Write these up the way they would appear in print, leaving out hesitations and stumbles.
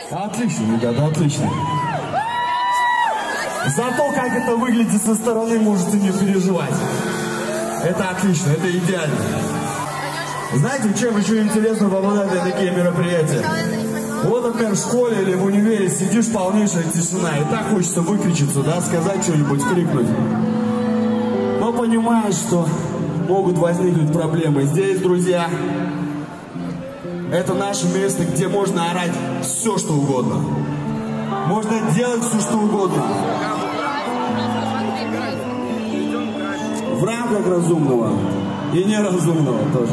Отлично, ребята, отлично. Зато как это выглядит со стороны, можете не переживать. Это отлично, это идеально. Знаете, чем еще интересно попадать на такие мероприятия? Вот, например, в школе или в универе сидишь, полнейшая тишина, и так хочется выкричиться, да, сказать что-нибудь, крикнуть. Но понимаешь, что могут возникнуть проблемы. Здесь, друзья, это наше место, где можно орать все, что угодно. Можно делать все, что угодно. В рамках разумного и неразумного тоже.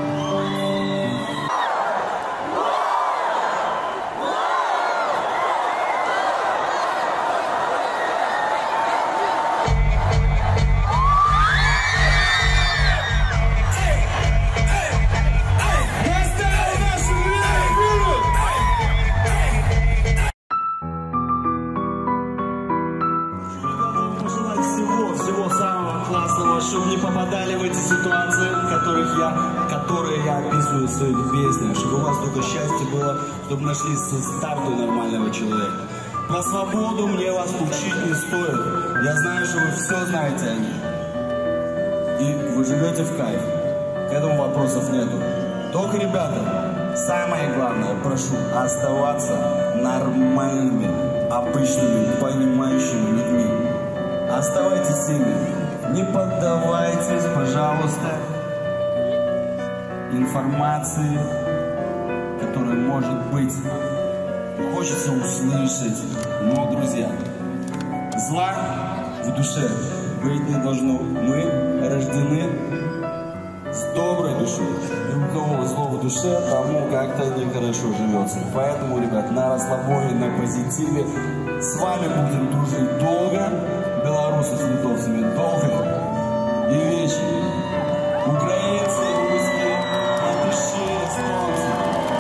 Всего самого классного, чтобы не попадали в эти ситуации, которые я описываю в своих песнях, чтобы у вас только счастье было, чтобы нашли старту нормального человека. Про свободу мне вас учить не стоит. Я знаю, что вы все знаете о ней. И вы живете в кайф. К этому вопросов нету. Только, ребята, самое главное, прошу оставаться нормальными, обычными, понимающими людьми. Оставайтесь ими, не поддавайтесь, пожалуйста, информации, которая может быть, хочется услышать. Но, друзья, зла в душе быть не должно. Мы рождены с доброй душой. И у кого зло в душе, тому как-то нехорошо живется. Поэтому, ребят, на расслабоне, на позитиве. С вами будем дружить долго. Белорусы с литовцами долго и вечно. Украинцы, русские, латыши, эстонцы.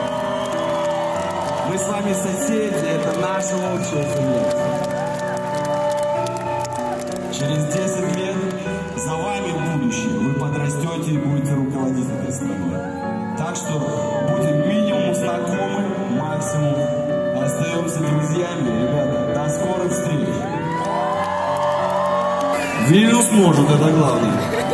Мы с вами соседи, это наша общая семья. Через 10 лет за вами будущее. Вы подрастете и будете руководить этой страной. Так что будем минимум знакомы, максимум остаемся друзьями. Ребята, до скорых встреч! Вильнюс может, это главное.